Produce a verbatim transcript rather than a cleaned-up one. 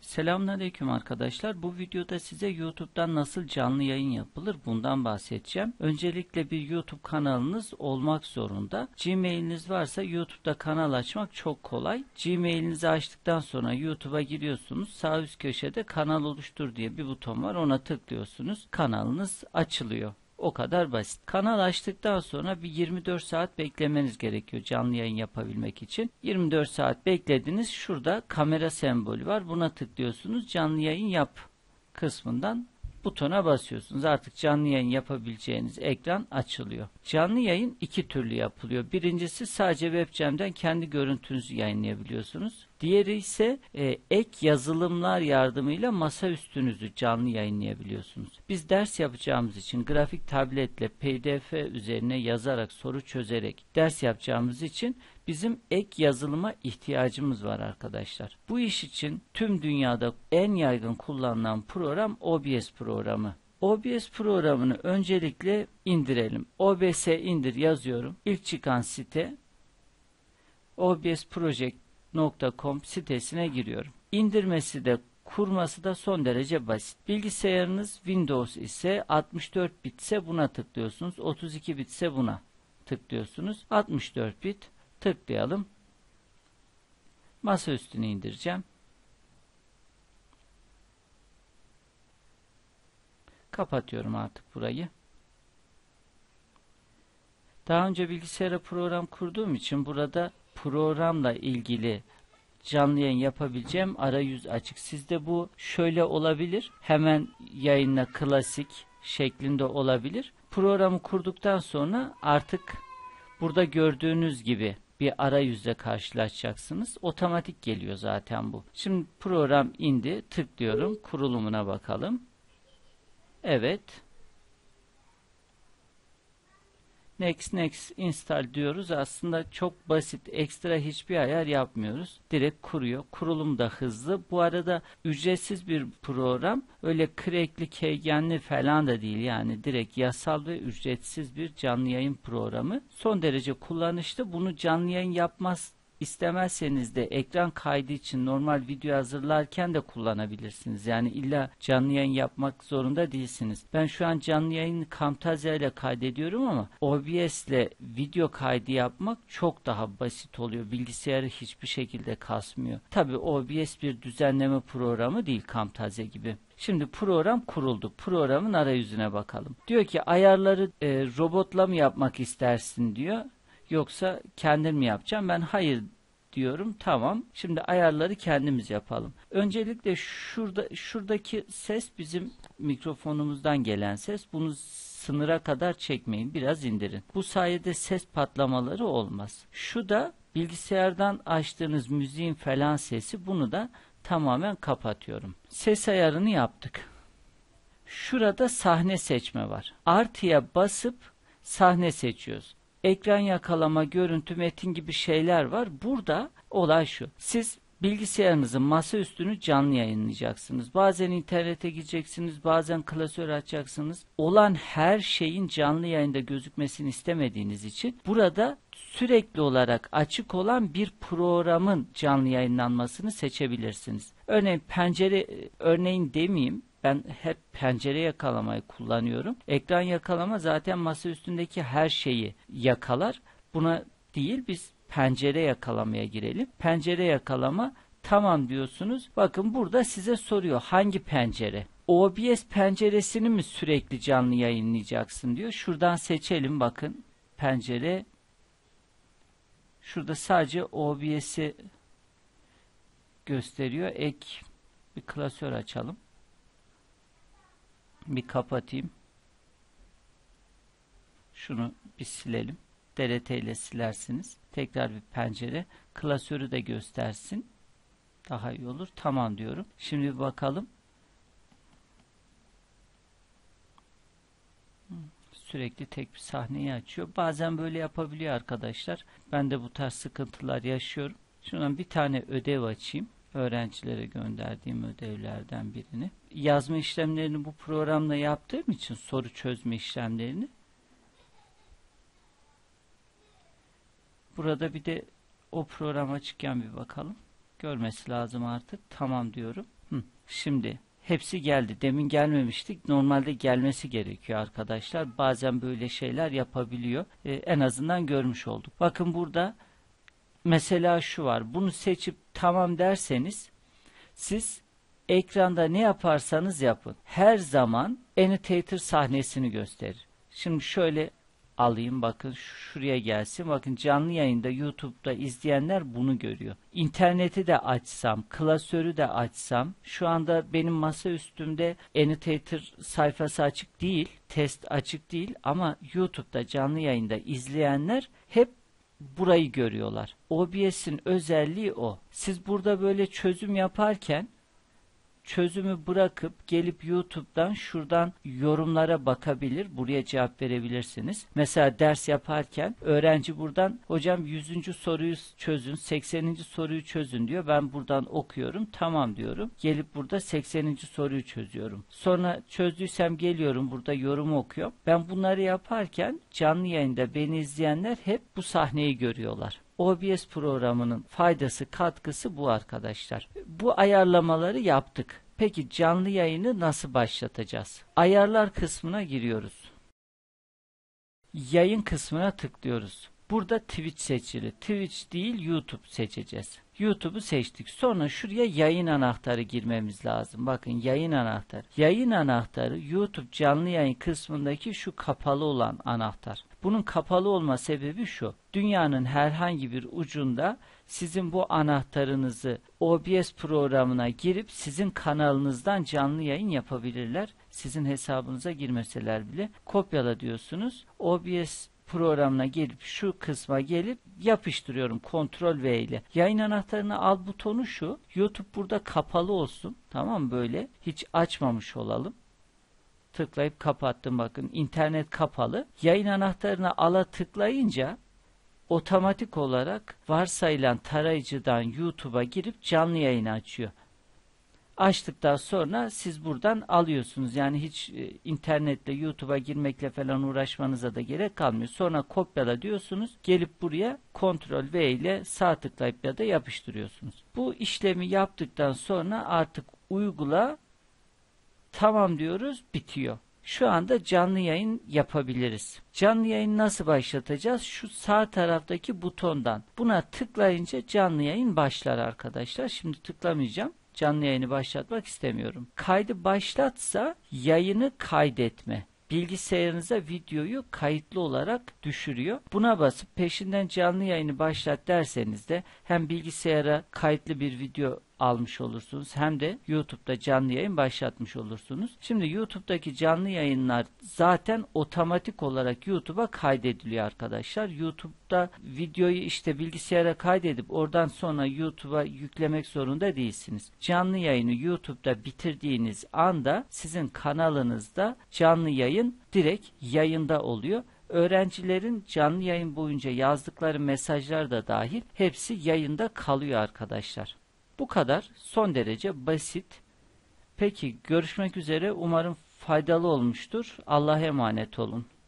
Selamünaleyküm arkadaşlar. Bu videoda size YouTube'dan nasıl canlı yayın yapılır bundan bahsedeceğim. Öncelikle bir YouTube kanalınız olmak zorunda. Gmail'iniz varsa YouTube'da kanal açmak çok kolay. Gmail'inizi açtıktan sonra YouTube'a giriyorsunuz. Sağ üst köşede kanal oluştur diye bir buton var. Ona tıklıyorsunuz. Kanalınız açılıyor. O kadar basit. Kanal açtıktan sonra bir yirmi dört saat beklemeniz gerekiyor canlı yayın yapabilmek için. yirmi dört saat beklediniz. Şurada kamera sembolü var. Buna tıklıyorsunuz. Canlı yayın yap kısmından butona basıyorsunuz. Artık canlı yayın yapabileceğiniz ekran açılıyor. Canlı yayın iki türlü yapılıyor. Birincisi sadece webcam'den kendi görüntünüzü yayınlayabiliyorsunuz. Diğeri ise e, ek yazılımlar yardımıyla masa üstünüzü canlı yayınlayabiliyorsunuz. Biz ders yapacağımız için grafik tabletle P D F üzerine yazarak soru çözerek ders yapacağımız için bizim ek yazılıma ihtiyacımız var arkadaşlar. Bu iş için tüm dünyada en yaygın kullanılan program O B S programı. O B S programını öncelikle indirelim. O B S indir yazıyorum. İlk çıkan site O B S Project nokta com sitesine giriyorum. İndirmesi de kurması da son derece basit. Bilgisayarınız Windows ise altmış dört bit ise buna tıklıyorsunuz. otuz iki bit ise buna tıklıyorsunuz. altmış dört bit tıklayalım. Masa üstüne indireceğim. Kapatıyorum artık burayı. Daha önce bilgisayara program kurduğum için burada programla ilgili canlı yayın yapabileceğim arayüz açık. Sizde bu şöyle olabilir. Hemen yayınla klasik şeklinde olabilir. Programı kurduktan sonra artık burada gördüğünüz gibi bir arayüzle karşılaşacaksınız. Otomatik geliyor zaten bu. Şimdi program indi. Tıklıyorum. Kurulumuna bakalım. Evet. Next next install diyoruz. Aslında çok basit. Ekstra hiçbir ayar yapmıyoruz. Direkt kuruyor. Kurulum da hızlı. Bu arada ücretsiz bir program. Öyle crackli, keygenli falan da değil. Yani direkt yasal ve ücretsiz bir canlı yayın programı. Son derece kullanışlı. Bunu canlı yayın yapmaz İstemezseniz de ekran kaydı için normal video hazırlarken de kullanabilirsiniz. Yani illa canlı yayın yapmak zorunda değilsiniz. Ben şu an canlı yayını Camtasia ile kaydediyorum ama O B S ile video kaydı yapmak çok daha basit oluyor. Bilgisayarı hiçbir şekilde kasmıyor. Tabii O B S bir düzenleme programı değil Camtasia gibi. Şimdi program kuruldu. Programın arayüzüne bakalım. Diyor ki ayarları e, robotla mı yapmak istersin diyor. Yoksa kendim mi yapacağım? Ben hayır diyorum. Tamam. Şimdi ayarları kendimiz yapalım. Öncelikle şurada şuradaki ses bizim mikrofonumuzdan gelen ses. Bunu sınıra kadar çekmeyin. Biraz indirin. Bu sayede ses patlamaları olmaz. Şu da bilgisayardan açtığınız müziğin falan sesi. Bunu da tamamen kapatıyorum. Ses ayarını yaptık. Şurada sahne seçme var. Artıya basıp sahne seçiyoruz. Ekran yakalama, görüntü, metin gibi şeyler var. Burada olay şu. Siz bilgisayarınızın masaüstünü canlı yayınlayacaksınız. Bazen internete gideceksiniz, bazen klasör açacaksınız. Olan her şeyin canlı yayında gözükmesini istemediğiniz için burada sürekli olarak açık olan bir programın canlı yayınlanmasını seçebilirsiniz. Örneğin pencere, örneğin demeyeyim. Ben hep pencere yakalamayı kullanıyorum. Ekran yakalama zaten masa üstündeki her şeyi yakalar. Buna değil biz pencere yakalamaya girelim. Pencere yakalama tamam diyorsunuz. Bakın burada size soruyor hangi pencere? O B S penceresini mi sürekli canlı yayınlayacaksın diyor. Şuradan seçelim bakın. Pencere. Şurada sadece O B S'i gösteriyor. Ek bir klasör açalım. Bir kapatayım. Şunu bir silelim. D L T ile silersiniz. Tekrar bir pencere. Klasörü de göstersin. Daha iyi olur. Tamam diyorum. Şimdi bir bakalım. Sürekli tek bir sahneyi açıyor. Bazen böyle yapabiliyor arkadaşlar. Ben de bu tarz sıkıntılar yaşıyorum. Şuradan bir tane ödev açayım. Öğrencilere gönderdiğim ödevlerden birini. Yazma işlemlerini bu programla yaptığım için soru çözme işlemlerini. Burada bir de o program açıkken bir bakalım. Görmesi lazım artık. Tamam diyorum. Hı. Şimdi hepsi geldi. Demin gelmemiştik. Normalde gelmesi gerekiyor arkadaşlar. Bazen böyle şeyler yapabiliyor. Ee, en azından görmüş olduk. Bakın burada mesela şu var. Bunu seçip tamam derseniz siz ekranda ne yaparsanız yapın, her zaman annotator sahnesini gösterir. Şimdi şöyle alayım, bakın şuraya gelsin. Bakın canlı yayında YouTube'da izleyenler bunu görüyor. İnterneti de açsam, klasörü de açsam, şu anda benim masa üstümde annotator sayfası açık değil, test açık değil ama YouTube'da canlı yayında izleyenler hep burayı görüyorlar. O B S'in özelliği o. Siz burada böyle çözüm yaparken çözümü bırakıp gelip YouTube'dan şuradan yorumlara bakabilir. Buraya cevap verebilirsiniz. Mesela ders yaparken öğrenci buradan hocam yüzüncü soruyu çözün, sekseninci soruyu çözün diyor. Ben buradan okuyorum. Tamam diyorum. Gelip burada sekseninci soruyu çözüyorum. Sonra çözdüysem geliyorum burada yorumu okuyorum. Ben bunları yaparken canlı yayında beni izleyenler hep bu sahneyi görüyorlar. O B S programının faydası, katkısı bu arkadaşlar. Bu ayarlamaları yaptık. Peki canlı yayını nasıl başlatacağız? Ayarlar kısmına giriyoruz. Yayın kısmına tıklıyoruz. Burada Twitch seçili. Twitch değil YouTube seçeceğiz. YouTube'u seçtik. Sonra şuraya yayın anahtarı girmemiz lazım. Bakın yayın anahtarı. Yayın anahtarı YouTube canlı yayın kısmındaki şu kapalı olan anahtar. Bunun kapalı olma sebebi şu. Dünyanın herhangi bir ucunda sizin bu anahtarınızı O B S programına girip sizin kanalınızdan canlı yayın yapabilirler. Sizin hesabınıza girmeseler bile kopyala diyorsunuz. O B S programına gelip şu kısma gelip yapıştırıyorum Ctrl V ile. Yayın anahtarını al butonu şu. YouTube burada kapalı olsun. Tamam mı böyle? Hiç açmamış olalım. Tıklayıp kapattım bakın. İnternet kapalı. Yayın anahtarını ala tıklayınca otomatik olarak varsayılan tarayıcıdan YouTube'a girip canlı yayın açıyor. Açtıktan sonra siz buradan alıyorsunuz. Yani hiç e, internetle YouTube'a girmekle falan uğraşmanıza da gerek kalmıyor. Sonra kopyala diyorsunuz. Gelip buraya Ctrl V ile sağ tıklayıp ya da yapıştırıyorsunuz. Bu işlemi yaptıktan sonra artık uygula, tamam diyoruz, bitiyor. Şu anda canlı yayın yapabiliriz. Canlı yayın nasıl başlatacağız? Şu sağ taraftaki butondan. Buna tıklayınca canlı yayın başlar arkadaşlar. Şimdi tıklamayacağım. Canlı yayını başlatmak istemiyorum. Kaydı başlatsa yayını kaydetme. Bilgisayarınıza videoyu kayıtlı olarak düşürüyor. Buna basıp peşinden canlı yayını başlat derseniz de hem bilgisayara kayıtlı bir video almış olursunuz hem de YouTube'da canlı yayın başlatmış olursunuz. Şimdi YouTube'daki canlı yayınlar zaten otomatik olarak YouTube'a kaydediliyor arkadaşlar. YouTube'da videoyu işte bilgisayara kaydedip oradan sonra YouTube'a yüklemek zorunda değilsiniz. Canlı yayını YouTube'da bitirdiğiniz anda sizin kanalınızda canlı yayın direkt yayında oluyor. Öğrencilerin canlı yayın boyunca yazdıkları mesajlar da dahil hepsi yayında kalıyor arkadaşlar. Bu kadar. Son derece basit. Peki görüşmek üzere. Umarım faydalı olmuştur. Allah'a emanet olun.